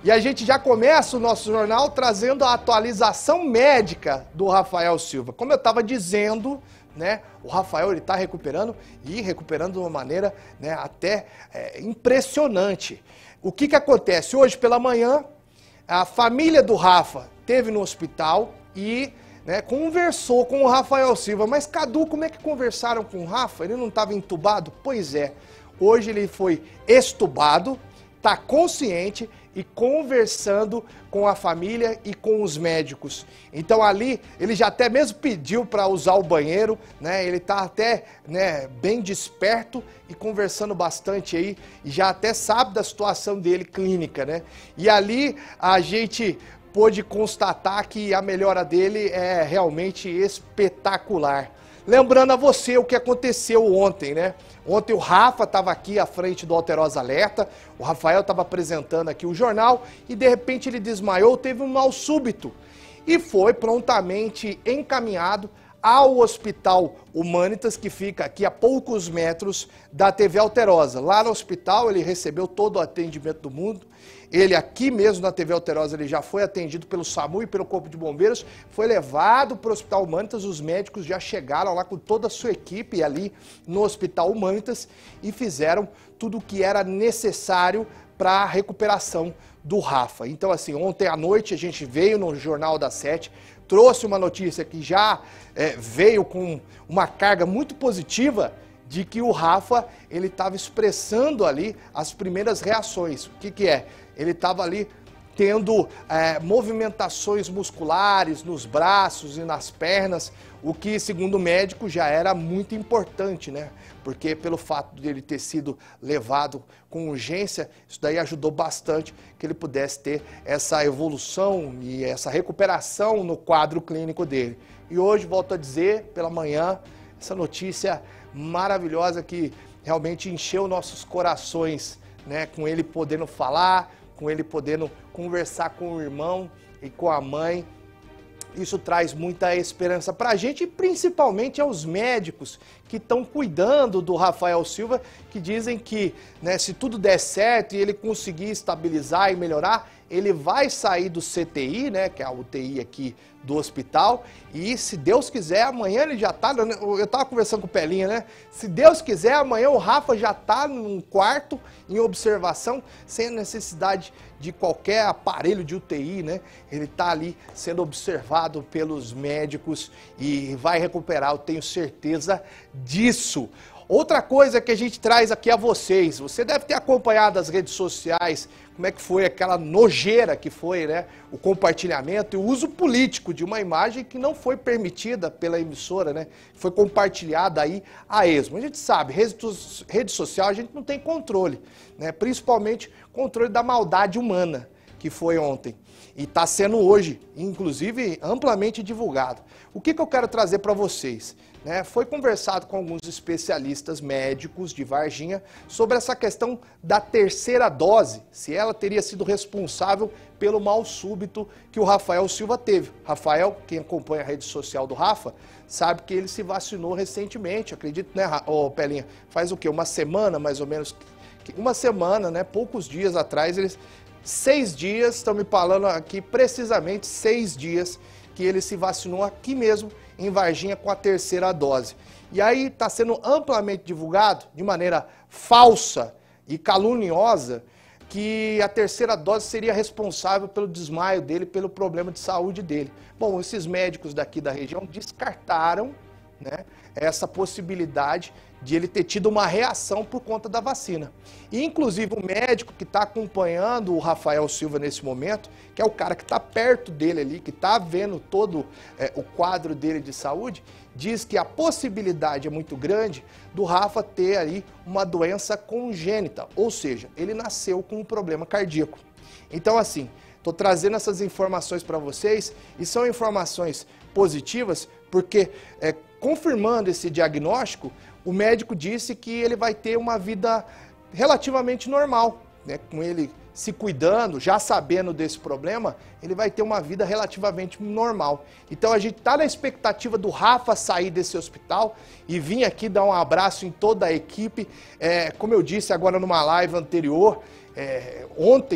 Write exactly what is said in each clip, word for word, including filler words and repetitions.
E a gente já começa o nosso jornal trazendo a atualização médica do Rafael Silva. Como eu estava dizendo, né, o Rafael ele está recuperando e recuperando de uma maneira, né, até é, impressionante. O que que acontece? Hoje pela manhã, a família do Rafa esteve no hospital e, né, conversou com o Rafael Silva. Mas, Cadu, como é que conversaram com o Rafa? Ele não estava entubado? Pois é, hoje ele foi extubado, está consciente e conversando com a família e com os médicos. Então ali, ele já até mesmo pediu para usar o banheiro, né? Ele está até, né, bem desperto e conversando bastante aí, e já até sabe da situação dele clínica, né? E ali a gente pôde constatar que a melhora dele é realmente espetacular. Lembrando a você o que aconteceu ontem, né? Ontem o Rafa estava aqui à frente do Alterosa Alerta, o Rafael estava apresentando aqui o jornal e de repente ele desmaiou, teve um mal súbito e foi prontamente encaminhado ao Hospital Humanitas, que fica aqui a poucos metros da T V Alterosa. Lá no hospital ele recebeu todo o atendimento do mundo. Ele aqui mesmo na T V Alterosa ele já foi atendido pelo SAMU e pelo Corpo de Bombeiros, foi levado para o Hospital Humanitas, os médicos já chegaram lá com toda a sua equipe ali no Hospital Humanitas e fizeram tudo o que era necessário para a recuperação do Rafa. Então assim, ontem à noite a gente veio no Jornal das Sete, trouxe uma notícia que já é, veio com uma carga muito positiva de que o Rafa ele estava expressando ali as primeiras reações. O que que é? Ele estava ali tendo é, movimentações musculares nos braços e nas pernas, o que, segundo o médico, já era muito importante, né? Porque pelo fato de ele ter sido levado com urgência, isso daí ajudou bastante que ele pudesse ter essa evolução e essa recuperação no quadro clínico dele. E hoje, volto a dizer, pela manhã, essa notícia maravilhosa que realmente encheu nossos corações, né? Com ele podendo falar, com ele podendo conversar com o irmão e com a mãe. Isso traz muita esperança para a gente e principalmente aos médicos que estão cuidando do Rafael Silva, que dizem que, né, se tudo der certo e ele conseguir estabilizar e melhorar, ele vai sair do C T I, né, que é a U T I aqui do hospital, e se Deus quiser, amanhã ele já tá, eu estava conversando com o Pelinha, né, se Deus quiser, amanhã o Rafa já tá num quarto em observação, sem a necessidade de qualquer aparelho de U T I, né, ele tá ali sendo observado pelos médicos e vai recuperar, eu tenho certeza disso. Outra coisa que a gente traz aqui a vocês, você deve ter acompanhado as redes sociais, como é que foi aquela nojeira que foi, né, o compartilhamento e o uso político de uma imagem que não foi permitida pela emissora, né, foi compartilhada aí a esmo. A gente sabe, rede, rede social a gente não tem controle, né, principalmente controle da maldade humana, que foi ontem. E está sendo hoje, inclusive, amplamente divulgado. O que que eu quero trazer para vocês? Né, foi conversado com alguns especialistas médicos de Varginha sobre essa questão da terceira dose, se ela teria sido responsável pelo mal súbito que o Rafael Silva teve. Rafael, quem acompanha a rede social do Rafa, sabe que ele se vacinou recentemente, acredito, né, ô Pelinha? Faz o quê? Uma semana, mais ou menos? Uma semana, né? Poucos dias atrás, eles... Seis dias, estão me falando aqui precisamente seis dias que ele se vacinou aqui mesmo em Varginha com a terceira dose. E aí está sendo amplamente divulgado, de maneira falsa e caluniosa, que a terceira dose seria responsável pelo desmaio dele, pelo problema de saúde dele. Bom, esses médicos daqui da região descartaram, né, essa possibilidade de ele ter tido uma reação por conta da vacina. E, inclusive, o médico que está acompanhando o Rafael Silva nesse momento, que é o cara que está perto dele ali, que está vendo todo é, o quadro dele de saúde, diz que a possibilidade é muito grande do Rafa ter aí uma doença congênita, ou seja, ele nasceu com um problema cardíaco. Então, assim, estou trazendo essas informações para vocês e são informações positivas porque, é, confirmando esse diagnóstico, o médico disse que ele vai ter uma vida relativamente normal, né? Com ele se cuidando, já sabendo desse problema, ele vai ter uma vida relativamente normal. Então a gente está na expectativa do Rafa sair desse hospital e vir aqui dar um abraço em toda a equipe. É, como eu disse agora numa live anterior, é, ontem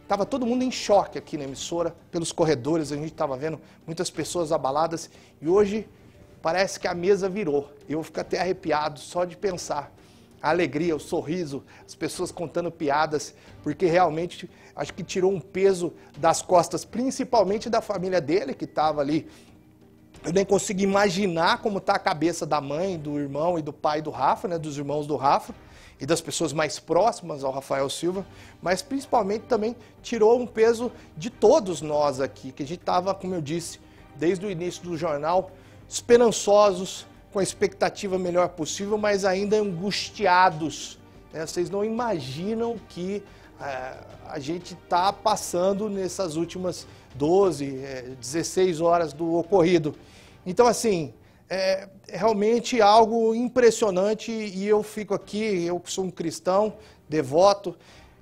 Estava todo mundo em choque aqui na emissora, pelos corredores, a gente estava vendo muitas pessoas abaladas. E hoje parece que a mesa virou. Eu fico até arrepiado só de pensar. A alegria, o sorriso, as pessoas contando piadas, porque realmente acho que tirou um peso das costas, principalmente da família dele, que estava ali. Eu nem consigo imaginar como está a cabeça da mãe, do irmão e do pai do Rafa, né, dos irmãos do Rafa, e das pessoas mais próximas ao Rafael Silva, mas principalmente também tirou um peso de todos nós aqui, que a gente estava, como eu disse, desde o início do jornal, esperançosos, com a expectativa melhor possível, mas ainda angustiados. Né? Vocês não imaginam que é, a gente está passando nessas últimas doze, dezesseis horas do ocorrido. Então, assim, é realmente algo impressionante e eu fico aqui, eu sou um cristão, devoto,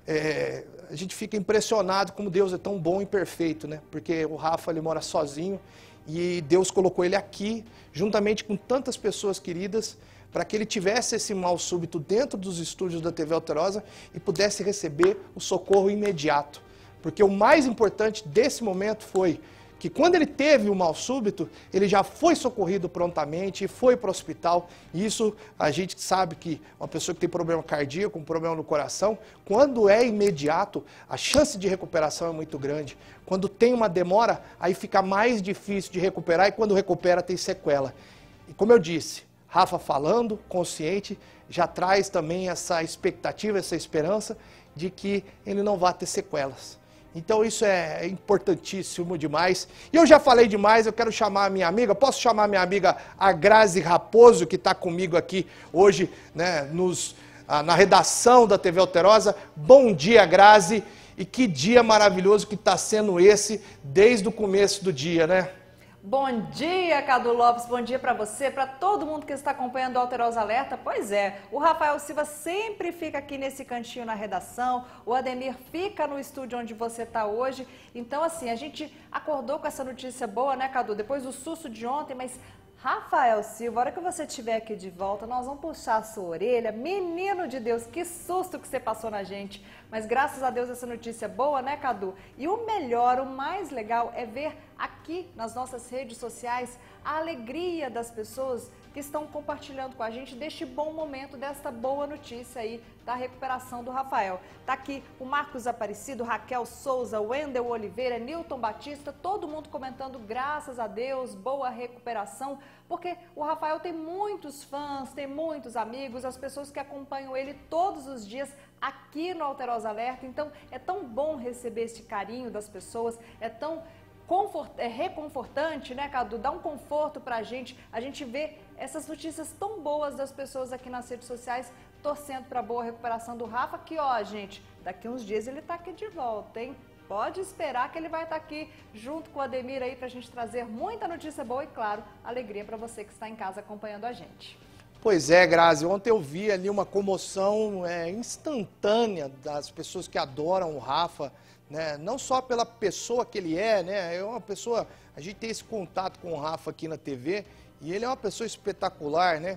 é, a gente fica impressionado como Deus é tão bom e perfeito, né? Porque o Rafa, ele mora sozinho e Deus colocou ele aqui, juntamente com tantas pessoas queridas, para que ele tivesse esse mal súbito dentro dos estúdios da T V Alterosa e pudesse receber o socorro imediato. Porque o mais importante desse momento foi que quando ele teve o mal súbito, ele já foi socorrido prontamente, foi para o hospital. E isso a gente sabe que uma pessoa que tem problema cardíaco, um problema no coração, quando é imediato, a chance de recuperação é muito grande. Quando tem uma demora, aí fica mais difícil de recuperar e quando recupera tem sequela. E como eu disse, Rafa falando, consciente, já traz também essa expectativa, essa esperança de que ele não vai ter sequelas. Então isso é importantíssimo demais. E eu já falei demais, eu quero chamar a minha amiga, posso chamar a minha amiga a Grazi Raposo, que está comigo aqui hoje, né, nos, ah, na redação da T V Alterosa. Bom dia, Grazi, e que dia maravilhoso que está sendo esse desde o começo do dia, né? Bom dia, Cadu Lopes, bom dia para você, para todo mundo que está acompanhando o Alterosa Alerta. Pois é, o Rafael Silva sempre fica aqui nesse cantinho na redação, o Ademir fica no estúdio onde você está hoje. Então, assim, a gente acordou com essa notícia boa, né, Cadu? Depois do susto de ontem, mas Rafael Silva, a hora que você estiver aqui de volta, nós vamos puxar a sua orelha. Menino de Deus, que susto que você passou na gente. Mas graças a Deus essa notícia é boa, né, Cadu? E o melhor, o mais legal é ver aqui nas nossas redes sociais a alegria das pessoas que estão compartilhando com a gente deste bom momento, desta boa notícia aí da recuperação do Rafael. Tá aqui o Marcos Aparecido, Raquel Souza, Wendel Oliveira, Nilton Batista, todo mundo comentando graças a Deus, boa recuperação, porque o Rafael tem muitos fãs, tem muitos amigos, as pessoas que acompanham ele todos os dias aqui no Alterosa Alerta. Então é tão bom receber este carinho das pessoas, é tão Confort, é reconfortante, né, Cadu? Dá um conforto pra gente, a gente vê essas notícias tão boas das pessoas aqui nas redes sociais, torcendo pra boa recuperação do Rafa, que ó, gente, daqui uns dias ele tá aqui de volta, hein? Pode esperar que ele vai estar aqui junto com o Ademir aí pra gente trazer muita notícia boa e, claro, alegria pra você que está em casa acompanhando a gente. Pois é, Grazi, ontem eu vi ali uma comoção é, instantânea das pessoas que adoram o Rafa, né? Não só pela pessoa que ele é, né? É uma pessoa, a gente tem esse contato com o Rafa aqui na T V e ele é uma pessoa espetacular, né?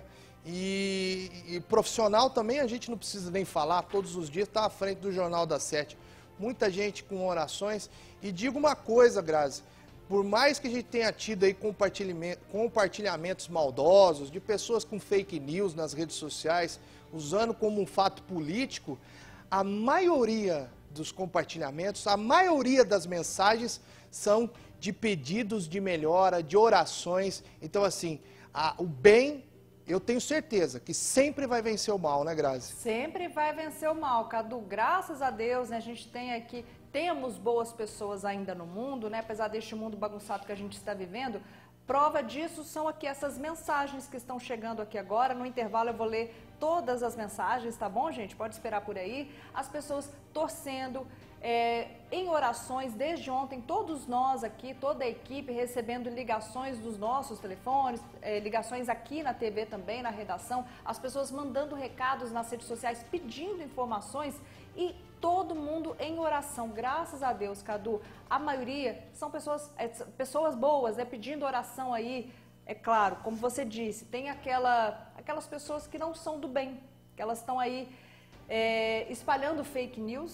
E, e profissional também a gente não precisa nem falar, todos os dias está à frente do Jornal das Sete. Muita gente com orações. E digo uma coisa, Grazi, por mais que a gente tenha tido aí compartilhamentos maldosos de pessoas com fake news nas redes sociais, usando como um fato político, a maioria dos compartilhamentos, a maioria das mensagens são de pedidos de melhora, de orações. Então, assim, a, o bem, eu tenho certeza que sempre vai vencer o mal, né, Grazi? Sempre vai vencer o mal, Cadu. Graças a Deus, né, a gente tem aqui, temos boas pessoas ainda no mundo, né, apesar deste mundo bagunçado que a gente está vivendo. Prova disso são aqui essas mensagens que estão chegando aqui agora. No intervalo eu vou ler todas as mensagens, tá bom, gente? Pode esperar por aí. As pessoas torcendo, é, em orações desde ontem, todos nós aqui, toda a equipe recebendo ligações dos nossos telefones, é, ligações aqui na T V também, na redação, as pessoas mandando recados nas redes sociais, pedindo informações e todo mundo em oração, graças a Deus, Cadu. A maioria são pessoas, é, pessoas boas, né, pedindo oração aí. É claro, como você disse, tem aquela, aquelas pessoas que não são do bem, que elas estão aí é, espalhando fake news,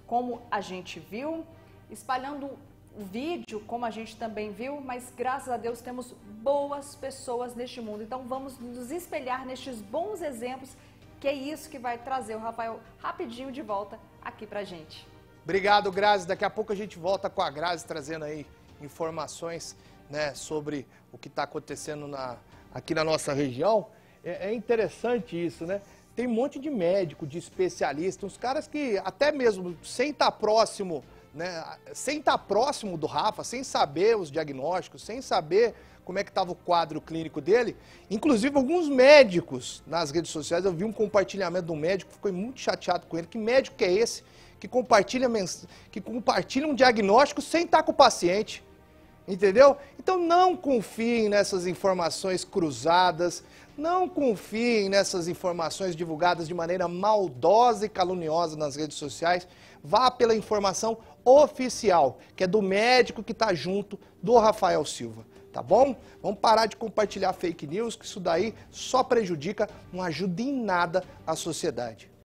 como a gente viu, espalhando o vídeo como a gente também viu, mas graças a Deus temos boas pessoas neste mundo. Então vamos nos espelhar nestes bons exemplos, que é isso que vai trazer o Rafael rapidinho de volta aqui pra gente. Obrigado, Grazi. Daqui a pouco a gente volta com a Grazi trazendo aí informações, né, sobre o que está acontecendo na, aqui na nossa região. É, é interessante isso, né? Tem um monte de médico, de especialista, uns caras que até mesmo sem estar próximo, né, sem estar próximo do Rafa, sem saber os diagnósticos, sem saber como é que estava o quadro clínico dele, inclusive alguns médicos nas redes sociais, eu vi um compartilhamento de um médico, fiquei muito chateado com ele. Que médico que é esse que compartilha, que compartilha um diagnóstico sem estar com o paciente? Entendeu? Então não confiem nessas informações cruzadas, não confiem nessas informações divulgadas de maneira maldosa e caluniosa nas redes sociais. Vá pela informação oficial, que é do médico que está junto do Rafael Silva, tá bom? Vamos parar de compartilhar fake news, que isso daí só prejudica, não ajuda em nada a sociedade.